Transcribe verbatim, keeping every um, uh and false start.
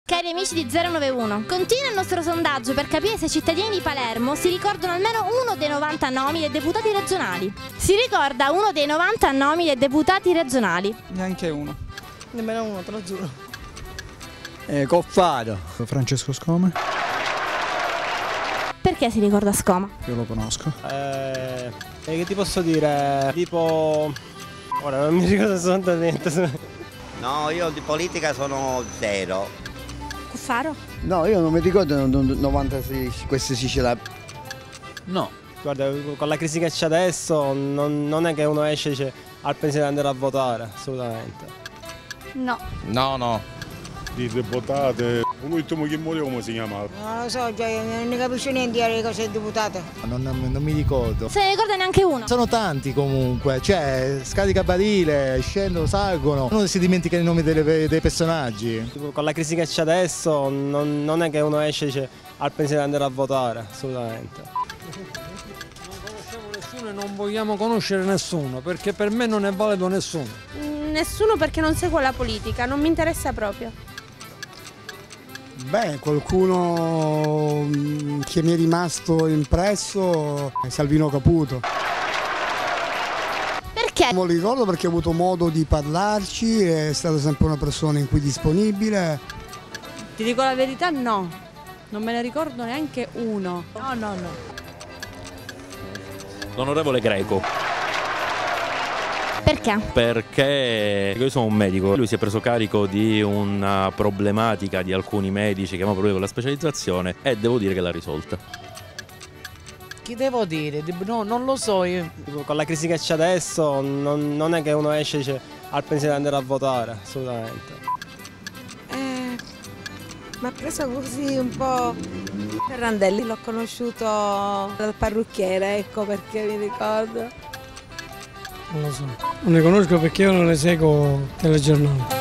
Cari amici di zero nove uno, continua il nostro sondaggio per capire se i cittadini di Palermo si ricordano almeno uno dei novanta nomi dei deputati regionali. Si ricorda uno dei novanta nomi dei deputati regionali? Neanche uno. Nemmeno uno, te lo giuro. Eh, Coffaro. Francesco Scoma. Perché si ricorda Scoma? Io lo conosco. Eh, che ti posso dire? Tipo... Ora non mi ricordo assolutamente. No, io di politica sono zero. Cuffaro? No, io non mi ricordo novantasei queste Siciliane. No. Guarda, con la crisi che c'è adesso non, non è che uno esce e dice al pensiero di andare a votare, assolutamente. No. No, no. Di deputate, l'ultimo che muore come si chiamava? Non lo so, cioè, non ne capisco niente di cosa è deputato. Non, non, non mi ricordo. Se ne ricorda neanche uno? Sono tanti comunque, cioè scarica barile, scendono, salgono, uno si dimentica i nomi delle, dei personaggi. Con la crisi che c'è adesso non, non è che uno esce e dice al pensiero di andare a votare, assolutamente. Non conosciamo nessuno e non vogliamo conoscere nessuno, perché per me non è valido nessuno. Nessuno, perché non seguo la politica, non mi interessa proprio. Beh, qualcuno che mi è rimasto impresso è Salvino Caputo. Perché? Non lo ricordo perché ho avuto modo di parlarci, è stata sempre una persona in cui disponibile. Ti dico la verità, no, non me ne ricordo neanche uno. No, no, no. L'onorevole Greco. Perché? Perché io sono un medico, lui si è preso carico di una problematica di alcuni medici che avevano problemi con la specializzazione e devo dire che l'ha risolta. Chi devo dire? No, non lo so io. Con la crisi che c'è adesso non, non è che uno esce e dice al pensiero di andare a votare, assolutamente. Eh, mi ha preso così un po'. Ferrandelli l'ho conosciuto dal parrucchiere, ecco perché mi ricordo. Non lo so. Non ne conosco perché io non le seguo telegiornali.